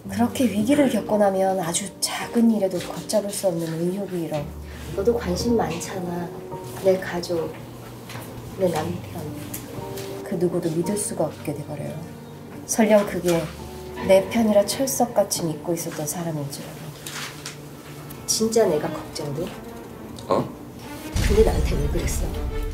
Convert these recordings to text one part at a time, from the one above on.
그렇게 위기를 겪고 나면 아주 작은 일에도 걷잡을 수 없는 의욕이 일어. 너도 관심 많잖아. 내 가족, 내 남편. 그 누구도 믿을 수가 없게 돼버려요. 설령 그게 내 편이라 철석같이 믿고 있었던 사람인 줄 알아. 진짜 내가 걱정돼? 어? 근데 나한테 왜 그랬어?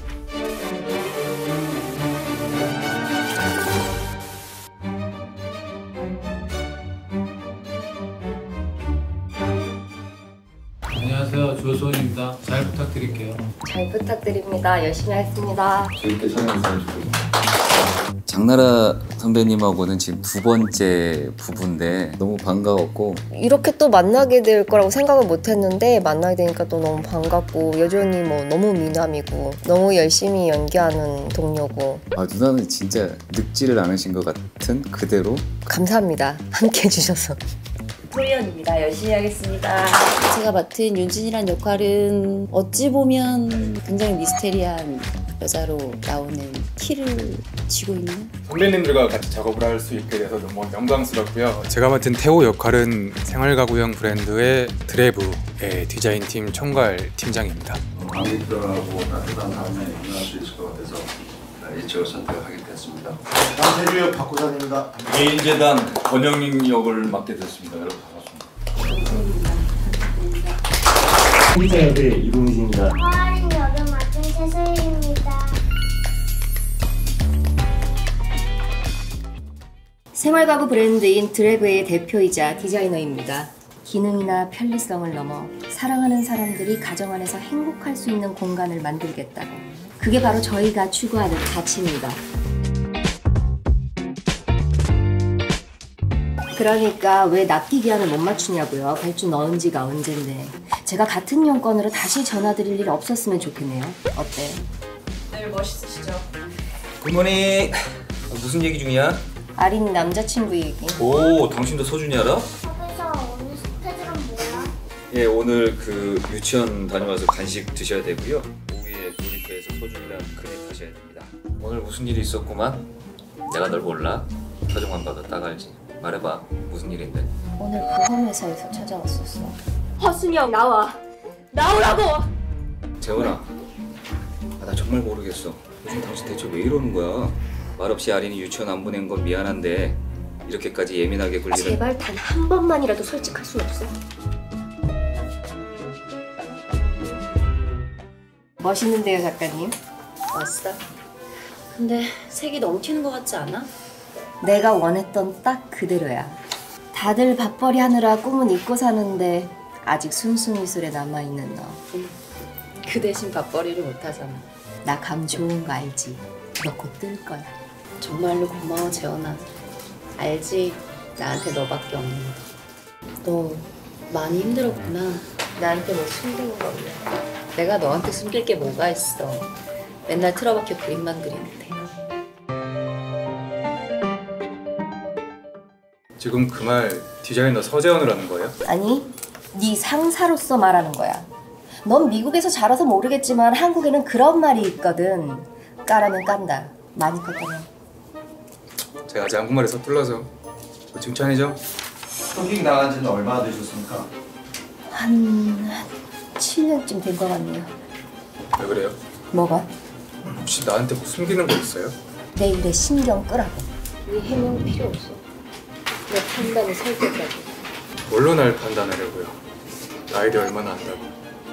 안녕하세요, 조소원입니다. 잘 부탁드릴게요. 잘 부탁드립니다. 열심히 하겠습니다. 재밌게 촬영했으면 좋겠습니다. 장나라 선배님하고는 지금 두 번째 부부인데 너무 반가웠고, 이렇게 또 만나게 될 거라고 생각을 못 했는데 만나게 되니까 또 너무 반갑고, 여전히 뭐 너무 미남이고 너무 열심히 연기하는 동료고. 아, 누나는 진짜 늙지를 않으신 것 같은 그대로. 감사합니다. 함께 해주셔서. 소리언입니다. 열심히 하겠습니다. 제가 맡은 윤진이란 역할은 어찌 보면 굉장히 미스테리한 여자로 나오는 키를 쥐고 있는? 선배님들과 같이 작업을 할 수 있게 돼서 너무 영광스럽고요. 제가 맡은 태호 역할은 생활가구형 브랜드의 드레브의 디자인팀 총괄 팀장입니다. 관객들하고 따뜻한 반면에 응할 수 있을 것 같아서 이쪽을 선택하게 됐습니다. 남태주 박구사입니다. 개인재단 권영민 역을 맡게 됐습니다. 여러분 반갑습니다. 홍사 역의 이동진입니다. 화하는 역을 맡은 최소희입니다. 생활가구 브랜드인 드레브의 대표이자 디자이너입니다. 기능이나 편리성을 넘어 사랑하는 사람들이 가정 안에서 행복할 수 있는 공간을 만들겠다고. 그게 바로 저희가 추구하는 가치입니다. 그러니까 왜 납기기한을 못 맞추냐고요. 발주 넣은 지가 언젠데. 제가 같은 용건으로 다시 전화드릴 일 없었으면 좋겠네요. 어때? 늘 멋있으시죠? 굿모닝. 무슨 얘기 중이야? 아린 남자친구 얘기. 오, 당신도 서준이 알아? 학교에서 오늘 스케줄은 뭐야? 예, 오늘 그 유치원 다녀와서 간식 드셔야 되고요. 오후에 놀이터에서 서준이랑 그네 타셔야 됩니다. 오늘 무슨 일이 있었구만? 내가 널 몰라? 표정만 봐도 딱 알지. 말해봐, 무슨 일인데? 오늘 보험회사에서 찾아왔었어. 허순영 나와. 나오라고! 재원아, 나 정말 모르겠어. 요즘 당신 대체 왜 이러는 거야? 말없이 아린이 유치원 안 보낸 건 미안한데 이렇게까지 예민하게 굴리는... 제발 단 한 번만이라도 솔직할 수 없어? 멋있는데요, 작가님? 왔어. 근데 색이 넘치는 것 같지 않아? 내가 원했던 딱 그대로야. 다들 밥벌이 하느라 꿈은 잊고 사는데 아직 순수미술에 남아있는 너. 그 대신 밥벌이를 못하잖아. 나 감 좋은 거 알지? 너 곧 뜰 거야. 정말로 고마워, 재원아. 알지? 나한테 너밖에 없는 거. 너 많이 힘들었구나. 나한테 뭐 숨긴 거 없냐? 내가 너한테 숨길 게 뭐가 있어. 맨날 틀어박혀 그림만 그리는데. 지금 그 말 디자이너 서재원을 하는 거예요? 아니, 네 상사로서 말하는 거야. 넌 미국에서 자라서 모르겠지만 한국에는 그런 말이 있거든. 까라면 깐다. 많이 컸다며. 제가 아직 한국말에 서툴러서 칭찬이죠? 소식 나간 지는 얼마나 되셨습니까? 한 7년쯤 된 것 같네요. 왜 그래요? 뭐가? 혹시 나한테 뭐 숨기는 거 있어요? 내 일에 신경 끄라고. 네 해명 필요 없어. 내 판단이 설 때까지. 뭘로 날 판단하려고요? 나에 대해 얼마나 안다고.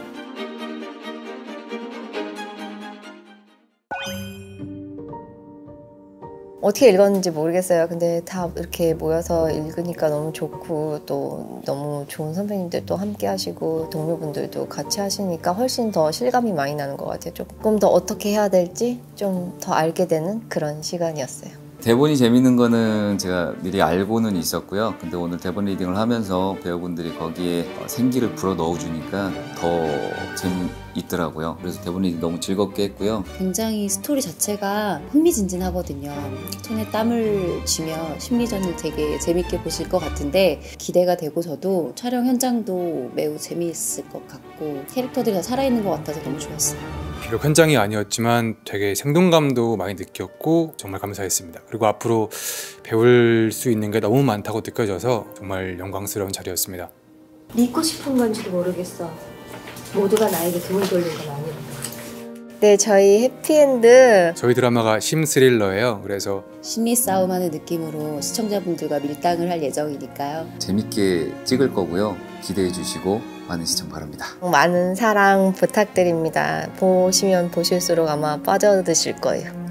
어떻게 읽었는지 모르겠어요. 근데 다 이렇게 모여서 읽으니까 너무 좋고, 또 너무 좋은 선배님들도 함께 하시고 동료분들도 같이 하시니까 훨씬 더 실감이 많이 나는 것 같아요. 조금 더 어떻게 해야 될지 좀 더 알게 되는 그런 시간이었어요. 대본이 재밌는 거는 제가 미리 알고는 있었고요. 근데 오늘 대본 리딩을 하면서 배우분들이 거기에 생기를 불어 넣어주니까 더 재미있더라고요. 그래서 대본 리딩 너무 즐겁게 했고요. 굉장히 스토리 자체가 흥미진진하거든요. 손에 땀을 쥐며 심리전을 되게 재밌게 보실 것 같은데 기대가 되고, 저도 촬영 현장도 매우 재미있을 것 같고 캐릭터들이 다 살아있는 것 같아서 너무 좋았어요. 비록 현장이 아니었지만 되게 생동감도 많이 느꼈고 정말 감사했습니다. 그리고 앞으로 배울 수 있는 게 너무 많다고 느껴져서 정말 영광스러운 자리였습니다. 믿고 싶은 건지도 모르겠어. 모두가 나에게 등을 돌린 건 아니고. 네, 저희 해피엔드. 저희 드라마가 심스릴러예요. 그래서 심리 싸움하는 느낌으로 시청자분들과 밀당을 할 예정이니까요. 재밌게 찍을 거고요. 기대해 주시고 많은 시청 바랍니다. 많은 사랑 부탁드립니다. 보시면 보실수록 아마 빠져드실 거예요.